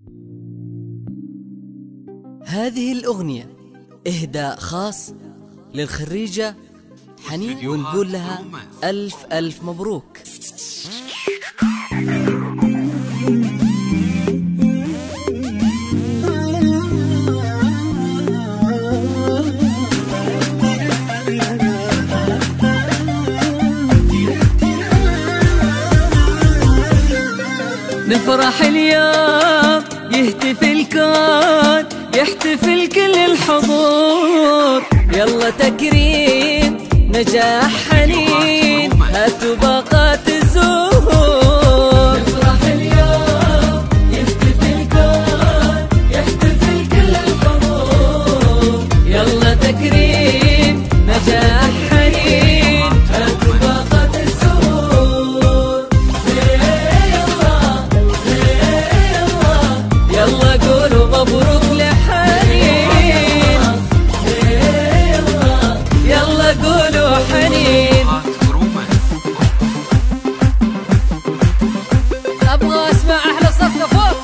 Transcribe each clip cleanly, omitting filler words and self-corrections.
هذه الأغنية إهداء خاص للخريجة حنين، ونقول لها ألف ألف مبروك. نفرح اليوم يهتف الكون، يحتفل كل الحضور، يلا تكريم نجاح حنين، هاتوا باقات الزهور. نفرح اليوم يهتف الكون، يحتفل كل الحضور، يلا تكريم نجاح حنين، هاتوا باقات الزهور. يلا قولوا مبروك لحنين، يلا قولوا حنين. ابغى اسمع احلى صفقة فوق.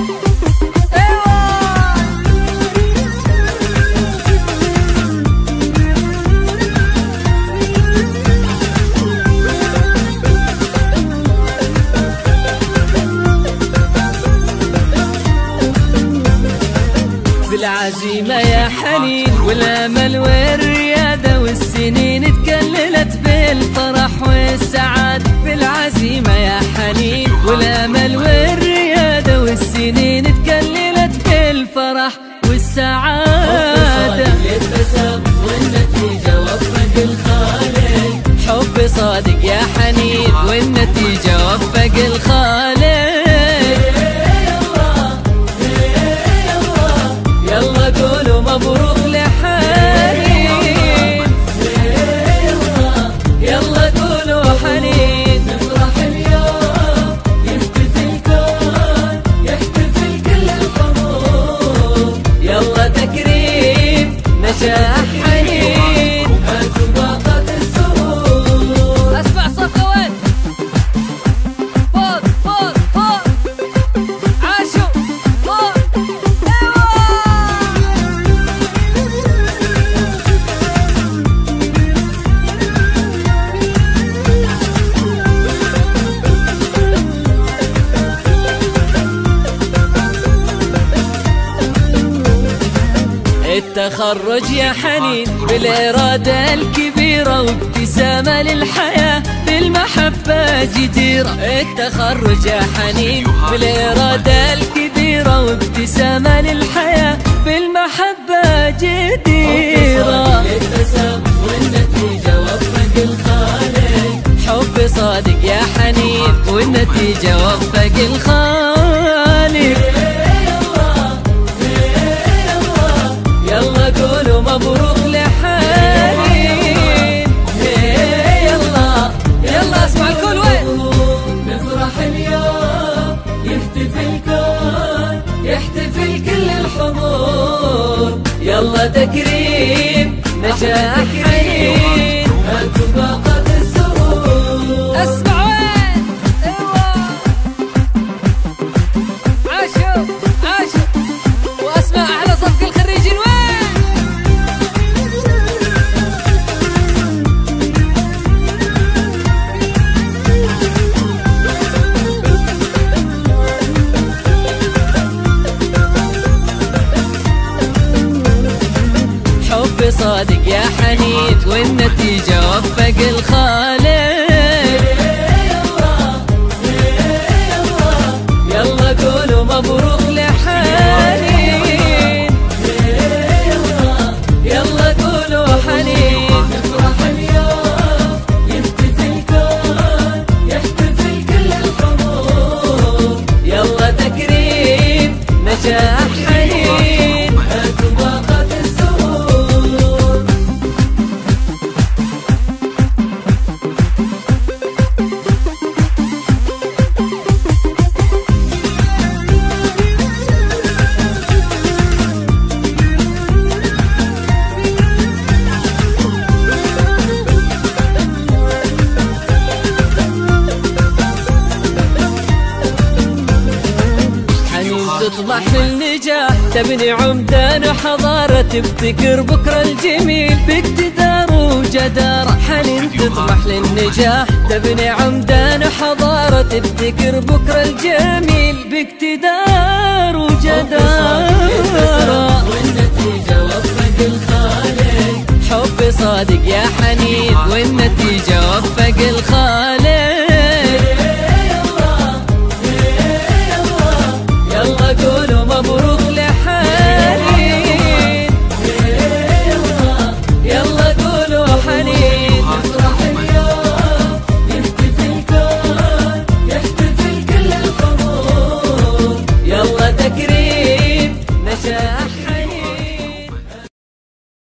بالعزيمة يا حنين والأمل والريادة، والسنين تكللت بالفرح والسعادة. بالعزيمة يا حنين والأمل والريادة، والسنين تكللت بالفرح والسعادة. يتبسم والنتيجة وفق الخالق، حب صادق يا حنين والنتيجة وفق الخالق. مبروك لحنين، يلا قولوا حنين. نفرح اليوم يهتف الكون، يحتفل كل الحضور، يلا تكريم نجاح حنين، هاتوا باقات الزهور. اسمع صوتك وين؟ فوق فوق فوق، عاشوا فوق. التخرج يا حنين بالإرادة الكبيرة، وابتسامة للحياة بالمحبة جديرة. التخرج يا حنين بالإرادة الكبيرة، وابتسامة للحياة بالمحبة جديرة. يتبسم والنتيجة وفق الخالق، حب صادق يا حنين والنتيجة وفق الخالق. يلا قولوا مبروك لحنين، يلا يلا اسمع الكل وين. نفرح اليوم يهتف الكون، يحتفل كل الحضور، يلا تكريم نجاح حنين، هاتوا باقات الزهور. اسمع وين. عاشوا عاشوا، واسمع احلى صفقة الخريجين وين. حب صادق يا حنين والنتيجة وفق الخالق. يلا قولوا مبروك لحنين، يلا قولوا حنين. نفرح اليوم يهتف الكون، يحتفل كل الحضور، يلا تكريم نجاح حنين، هاتوا باقات الزهور. تطمح للنجاح، تبني عمدان وحضارة، تبتكر بكرة الجميل باقتدار وجدارة. حنين تطمح للنجاح، تبني عمدان وحضارة، تبتكر بكرة الجميل باقتدار وجدارة. والنتيجة وفق الخالق، حب صادق يا حنين، والنتيجة